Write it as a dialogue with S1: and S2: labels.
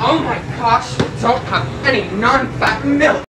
S1: Oh my gosh, we don't have any non-fat milk!